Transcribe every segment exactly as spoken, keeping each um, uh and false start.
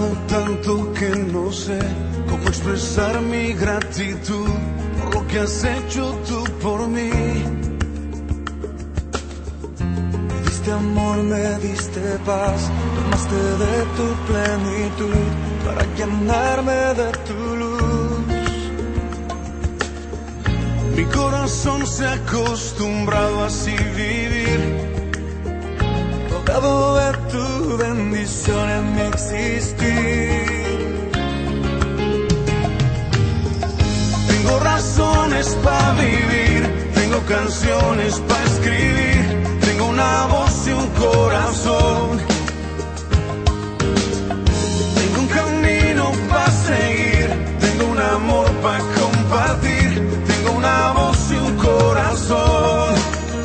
amado tanto que no sé cómo expresar mi gratitud por lo que has hecho tú por mí. Me diste amor, me diste paz, tomaste de tu plenitud para llenarme de tu luz. Mi corazón se ha acostumbrado a así vivir, rodeado de tu bendición en mi existir. Tengo razones para vivir, tengo canciones para escribir, tengo una voz y un corazón, tengo un camino para seguir, tengo un amor para compartir, tengo una voz y un corazón.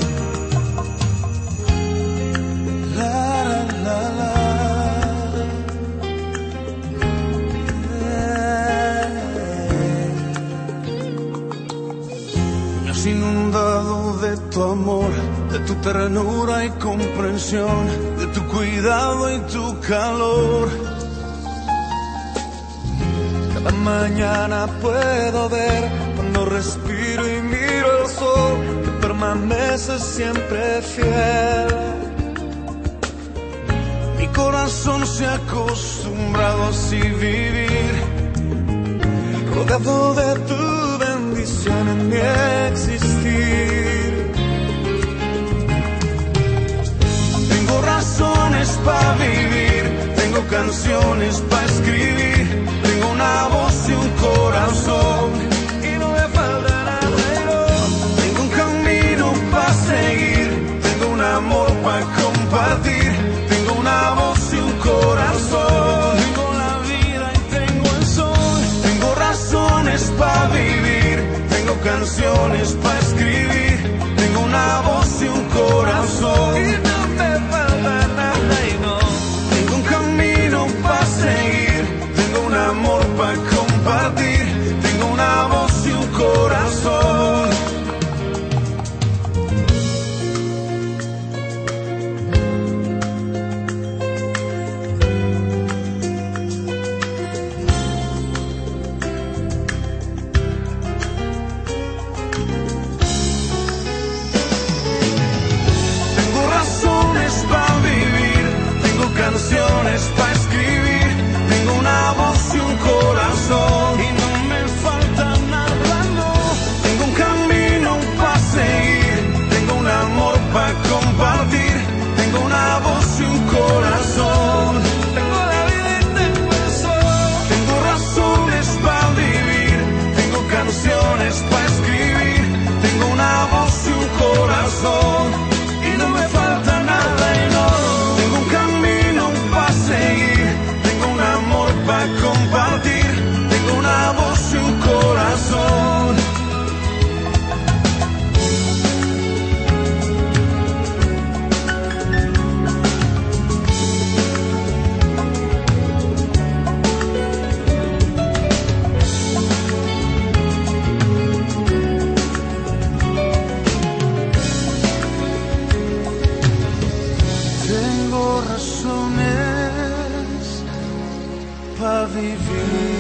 Inundado de tu amor, de tu ternura y comprensión, de tu cuidado y tu calor. Cada mañana puedo ver cuando respiro y miro el sol, que permanece siempre fiel. Mi corazón se ha acostumbrado a así vivir, rodeado de tu bendición en mi existir. Tengo razones para vivir, tengo canciones para escribir, tengo una voz y un corazón, y no me falta nada, no. Tengo un camino para seguir, tengo un amor para compartir, tengo una voz y un corazón, tengo la vida y tengo el sol, tengo razones para vivir, tengo canciones para escribir, tengo una voz y un corazón, y no me falta nada y no. Tengo un camino para seguir, tengo un amor para compartir, tengo una voz y un corazón. Canciones para escribir, tengo una voz y un corazón, y no me falta nada, no. Tengo un camino para seguir, tengo un amor para compartir, tengo una voz y un corazón, tengo la vida y tengo el sol, tengo razones para vivir, tengo canciones para escribir, tengo una voz y un corazón, y no me falta nada y no. Tengo un camino para seguir, tengo un amor para compartir, tengo una voz y un corazón. Tengo razones para vivir.